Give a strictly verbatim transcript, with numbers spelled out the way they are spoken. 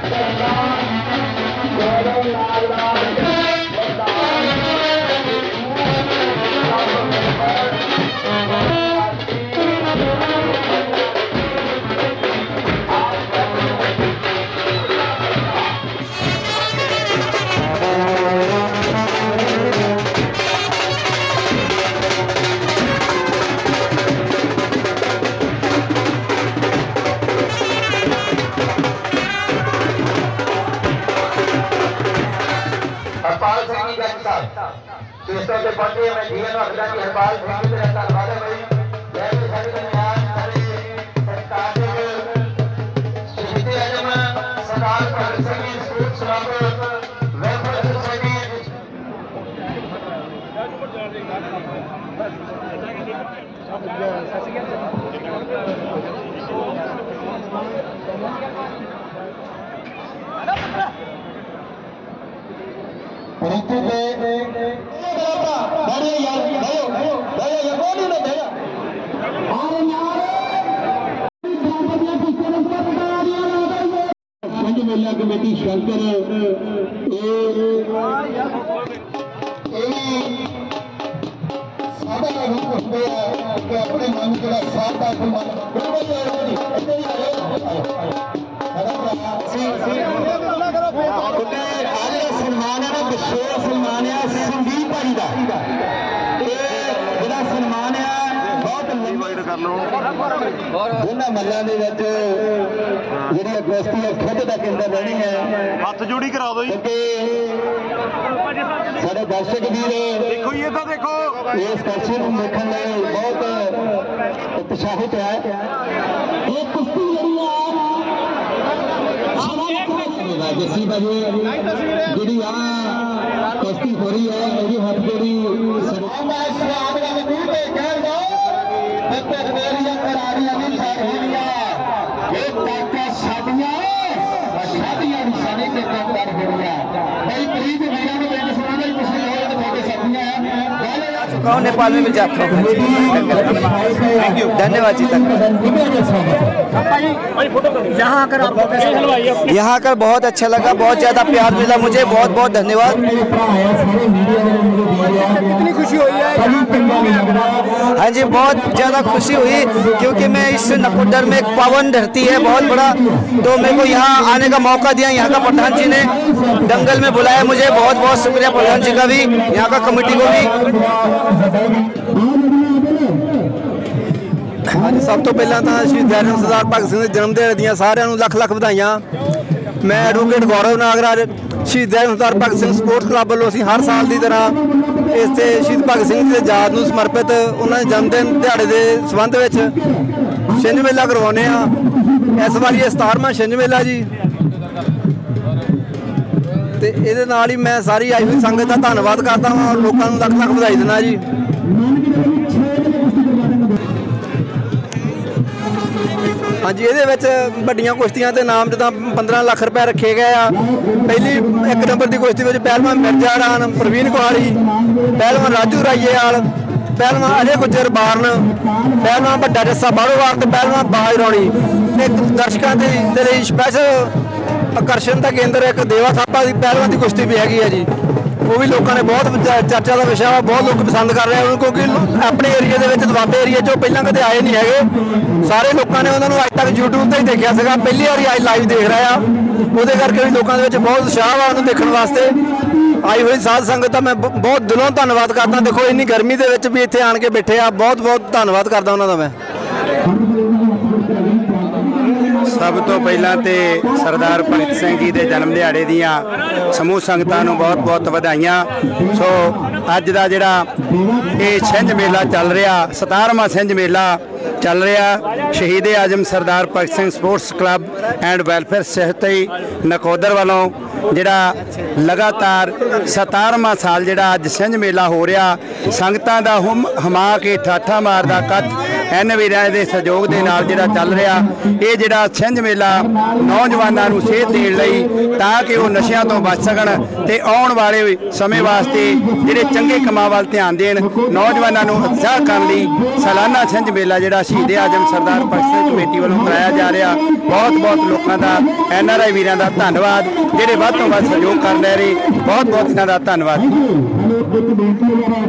हरपाल सिंह जी जज साहब सिस्टम से पहुंचे मैं जी नो हरदा की हरपाल सिंह जी का धन्यवाद है भाई जय श्री सारे दरमियान सारे सरकार के Shaheed Azam Sardar Bhagat Singh ji sports club welfare society ऋतु के बड़े यार भयो भयो ये कौन है भैया अरे यार संघ मेला कमेटी शंकर सादा हम कहते हैं कि अपने मन का साथ का मन सन्मान है विशेष सन्मान है संदीप भाई का ਜਿਹੜਾ ਸਨਮਾਨ ਹੈ ਬਹੁਤ ਲੰਬਾਈ ਕਰ ਲਓ ਉਹਨਾਂ ਮੱਲਾਂ ਦੇ ਵਿੱਚ ਜਿਹੜੀ ਅਗਸਤੀ ਹੈ ਖੁਦ ਦਾ ਕੇਂਦਰ ਰਹਿਣੀ ਹੈ ਹੱਥ ਜੋੜੀ ਕਰਾ ਦਿਓ ਜੀ ਸਾਡੇ ਦਰਸ਼ਕ ਵੀਰ ਦੇਖੋ ਜੀ ਇਦਾਂ ਦੇਖੋ ਇਸ ਕਰਸ਼ੀ ਨੂੰ ਦੇਖਣ ਲਈ ਬਹੁਤ ਉਤਸ਼ਾਹਿਤ ਹੈ ਇਹ ਕੁਸ਼ਤੀ ਜਿਹੜੀ ਹੈ जसी बाजी जी आ कुश्ती हो रही है मेरी हाथ जोड़ी नेपाल में भी जाता हूँ धन्यवाद जी यहाँ आकर यहाँ आकर बहुत अच्छा लगा बहुत ज़्यादा प्यार मिला मुझे बहुत बहुत धन्यवाद कितनी खुशी हुई है हाँ जी बहुत ज़्यादा खुशी हुई क्योंकि मैं इस नकोदर में एक पावन धरती है बहुत बड़ा तो मेरे को यहाँ आने का मौका दिया यहाँ का प्रधान जी ने दंगल में बुलाया मुझे बहुत बहुत शुक्रिया प्रधान जी का भी यहाँ का कमेटी को भी सब तो पहला तो शहीद सरदार भगत सिंह जन्म दिहाड़े दियां सारिਆਂ ਨੂੰ ਲੱਖ ਲੱਖ ਵਧਾਈਆਂ मैं advocate Gaurav Nagraj Shaheed Sardar Bhagat Singh sports club ਵੱਲੋਂ ਅਸੀਂ हर साल की तरह ਇਸ ਤੇ ਸ਼ਹੀਦ ਭਗਤ ਸਿੰਘ ਦੇ ਯਾਦ ਨੂੰ ਸਮਰਪਿਤ ਉਹਨਾਂ ਦੇ ਜਨਮ ਦਿਨ ਦਿਹਾੜੇ ਦੇ ਸੰਬੰਧ ਵਿੱਚ ਛਿੰਝ ਮੇਲਾ ਕਰਵਾਉਂਦੇ ਆ ਇਸ ਵਾਰੀ ਇਹ ਸਤਾਰਵਾਂ ਛਿੰਝ ਮੇਲਾ ਜੀ ਤੇ ਇਹਦੇ ਨਾਲ ਹੀ ਮੈਂ ਸਾਰੀ ਆਈ ਹੋਈ ਸੰਗਤ ਦਾ ਧੰਨਵਾਦ ਕਰਦਾ ਹਾਂ ਔਰ ਲੋਕਾਂ ਨੂੰ ਲੱਖ ਲੱਖ ਵਧਾਈ ਦਿੰਦਾ ਜੀ हाँ जी ये ਵੱਡੀਆਂ ਕੁਸ਼ਤੀਆਂ ਦੇ ਨਾਮ ਜਿੱਦਾਂ पंद्रह ਲੱਖ ਰੁਪਏ ਰੱਖੇ ਗਏ ਆ ਪਹਿਲੀ ਇੱਕ ਨੰਬਰ ਦੀ ਕੁਸ਼ਤੀ ਵਿੱਚ ਪਹਿਲਵਾਨ ਮਿਰਜ਼ਾ ਰਾਣ ਪ੍ਰਵੀਨ ਕੁਹਾੜੀ ਪਹਿਲਵਾਨ ਰਾਜੂ ਰਾਈਏਵਾਲ ਪਹਿਲਵਾਨ ਅਜੇ ਗੁੱਜਰ ਬਾਰਨ ਪਹਿਲਵਾਨ ਵੱਡਾ ਜੱਸਾ ਬਾੜੋਵਾਲ ਤੇ ਪਹਿਲਵਾਨ ਬਾਜ ਰੌਣੀ ਤੇ ਦਰਸ਼ਕਾਂ ਦੇ ਲਈ ਸਪੈਸ਼ਲ ਆਕਰਸ਼ਣ ਦਾ ਕੇਂਦਰ ਇੱਕ ਦੇਵਾ ਥਾਪਾ ਦੀ ਪਹਿਲਵਾਨ ਦੀ ਕੁਸ਼ਤੀ ਵੀ ਹੈਗੀ ਆ ਜੀ ਉਹ ਵੀ ਲੋਕਾਂ ਨੇ ਬਹੁਤ ਚਰਚਾ ਦਾ ਵਿਸ਼ਾ ਵਾ ਬਹੁਤ ਲੋਕ ਪਸੰਦ ਕਰ ਰਹੇ ਹਨ ਕਿਉਂਕਿ ਆਪਣੇ ਏਰੀਆ ਦੇ ਵਿੱਚ ਦੁਆਬੇ ਏਰੀਆ 'ਚੋਂ ਪਹਿਲਾਂ ਕਦੇ ਆਏ ਨਹੀਂ ਹੈਗੇ ਸਾਰੇ ਲੋਕਾਂ ਨੇ ਉਹਨਾਂ ਨੂੰ ਅੱਜ ਤੱਕ YouTube ਤੇ ਹੀ ਦੇਖਿਆ ਸੀਗਾ ਪਹਿਲੀ ਵਾਰੀ ਅੱਜ ਲਾਈਵ ਦੇਖ ਰਹੇ ਆ ਉਹਦੇ ਕਰਕੇ ਵੀ ਲੋਕਾਂ ਦੇ ਵਿੱਚ ਬਹੁਤ ਉਤਸ਼ਾਹ ਵਾ ਉਹਨੂੰ ਦੇਖਣ ਵਾਸਤੇ ਆਈ ਹੋਈ ਸਾਧ ਸੰਗਤ ਦਾ ਮੈਂ ਬਹੁਤ ਦਿਲੋਂ ਧੰਨਵਾਦ ਕਰਦਾ ਦੇਖੋ ਇੰਨੀ ਗਰਮੀ ਦੇ ਵਿੱਚ ਵੀ ਇੱਥੇ ਆਣ ਕੇ ਬੈਠੇ ਆ ਬਹੁਤ ਬਹੁਤ ਧੰਨਵਾਦ ਕਰਦਾ ਉਹਨਾਂ ਦਾ ਮੈਂ सब तो पहला तो सरदार भगत सिंह जी के जन्म दिहाड़े दियां समूह संगतां नूं बहुत बहुत वधाइयां सो अज दा जिहड़ा ये छिंज मेला चल रहा सतारवां छिंज मेला चल रहा Shaheed Azam Sardar Bhagat Singh sports club and welfare society Nakodar वालों जिहड़ा लगातार सतारवां साल जिहड़ा अज छिंज मेला हो रहा संगतां दा हुम हमा के ठाठा मारदा कट ਐਨ ਵੀਰਾਂ ਦੇ ਸਹਿਯੋਗ ਦੇ ਨਾਲ ਜਿਹੜਾ ਚੱਲ ਰਿਹਾ। ਇਹ ਜਿਹੜਾ ਛਿੰਝ ਮੇਲਾ ਨੌਜਵਾਨਾਂ ਨੂੰ ਸੇਧ ਦੇਣ ਲਈ ਤਾਂ ਕਿ ਉਹ ਨਸ਼ਿਆਂ ਤੋਂ ਬਚ ਸਕਣ ਤੇ ਆਉਣ ਵਾਲੇ ਸਮੇਂ ਵਾਸਤੇ ਜਿਹੜੇ ਚੰਗੇ ਕੰਮਾਂ ਵੱਲ ਧਿਆਨ ਦੇਣ, ਨੌਜਵਾਨਾਂ ਨੂੰ ਉਤਸ਼ਾਹ ਕਰਨ ਲਈ ਸਾਲਾਨਾ ਛਿੰਝ ਮੇਲਾ ਜਿਹੜਾ ਸ਼ਹੀਦ ਆਜਮ ਸਰਦਾਰ ਭਗਤ ਸਿੰਘ ਕਮੇਟੀ ਵੱਲੋਂ ਕਰਾਇਆ ਜਾ ਰਿਹਾ। ਬਹੁਤ ਬਹੁਤ ਲੋਕਾਂ ਦਾ, ਐਨ ਆਰ ਆਈ ਵੀਰਾਂ ਦਾ ਧੰਨਵਾਦ ਜਿਹੜੇ ਵੱਧ ਤੋਂ ਵੱਧ ਸਹਿਯੋਗ ਕਰ ਰਹੇ। ਬਹੁਤ ਬਹੁਤ ਇਹਨਾਂ ਦਾ ਧੰਨਵਾਦ।